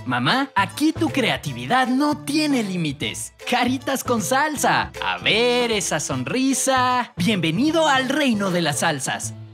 Mamá, aquí tu creatividad no tiene límites. Caritas con salsa. A ver esa sonrisa. Bienvenido al reino de las salsas.